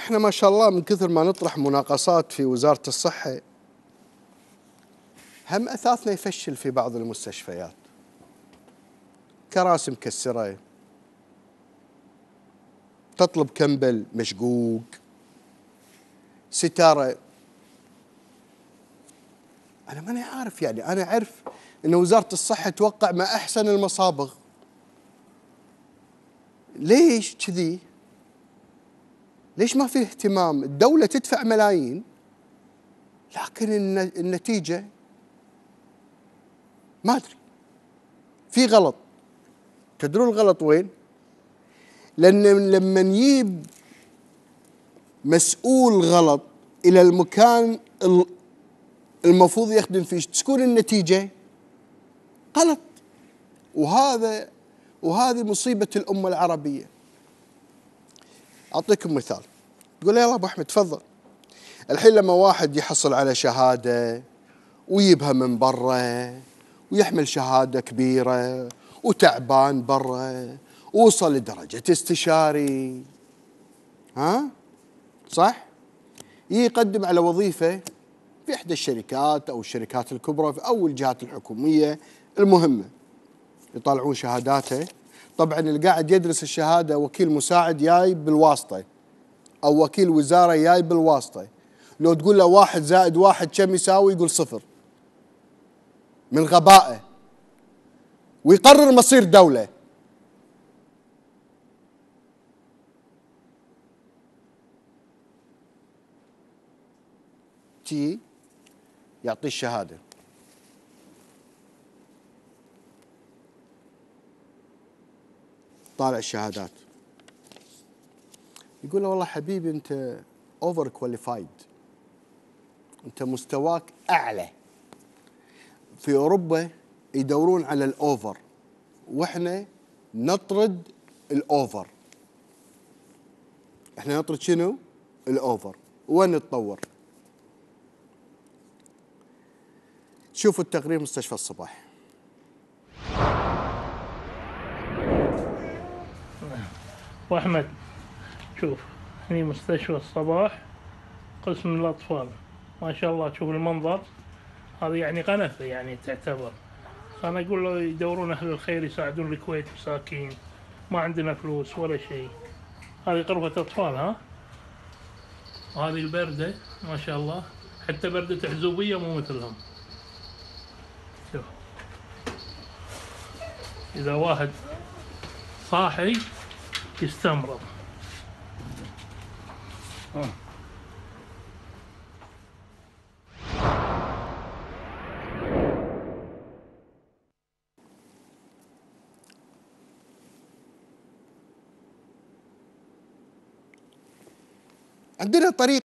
احنا ما شاء الله من كثر ما نطرح مناقصات في وزارة الصحة هم أثاثنا يفشل في بعض المستشفيات. كراسي مكسرة، تطلب كمبل مشقوق، ستارة. أنا ماني عارف، يعني أنا أعرف أن وزارة الصحة توقع ما أحسن المصابغ. ليش كذي؟ ليش ما في اهتمام؟ الدولة تدفع ملايين لكن النتيجة ما أدري، في غلط. تدرون الغلط وين؟ لأن لما نجيب مسؤول غلط إلى المكان المفروض يخدم فيه تكون النتيجة غلط. وهذه مصيبة الأمة العربية. أعطيكم مثال. تقول يلا أبو أحمد تفضل. الحين لما واحد يحصل على شهادة ويجيبها من برا ويحمل شهادة كبيرة وتعبان برا ووصل لدرجة استشاري، ها صح؟ يقدم على وظيفة في إحدى الشركات أو الشركات الكبرى أو الجهات الحكومية المهمة. يطالعون شهاداته. طبعا اللي قاعد يدرس الشهادة وكيل مساعد جاي بالواسطة أو وكيل وزارة جاي بالواسطة. لو تقول له 1 زائد 1 كم يساوي يقول 0 من غبائه، ويقرر مصير دولة. تي يعطيه الشهادة، طالع الشهادات، يقول له والله حبيبي أنت اوفر كواليفايد، أنت مستواك أعلى. في أوروبا يدورون على الأوفر وإحنا نطرد الأوفر. إحنا نطرد شنو؟ الأوفر. وين نتطور؟ شوفوا التقرير مستشفى الصباح. وأحمد شوف، هني مستشفى الصباح قسم الأطفال، ما شاء الله تشوف المنظر. هذه يعني قنفة يعني تعتبر. أنا أقول له يدورون أهل الخير يساعدون الكويت مساكين، ما عندنا فلوس ولا شيء. هذه غرفة أطفال ها، وهذه البردة ما شاء الله، حتى بردة حزوبية مو مثلهم. شوف إذا واحد صاحي يستمرض. عندنا طريقة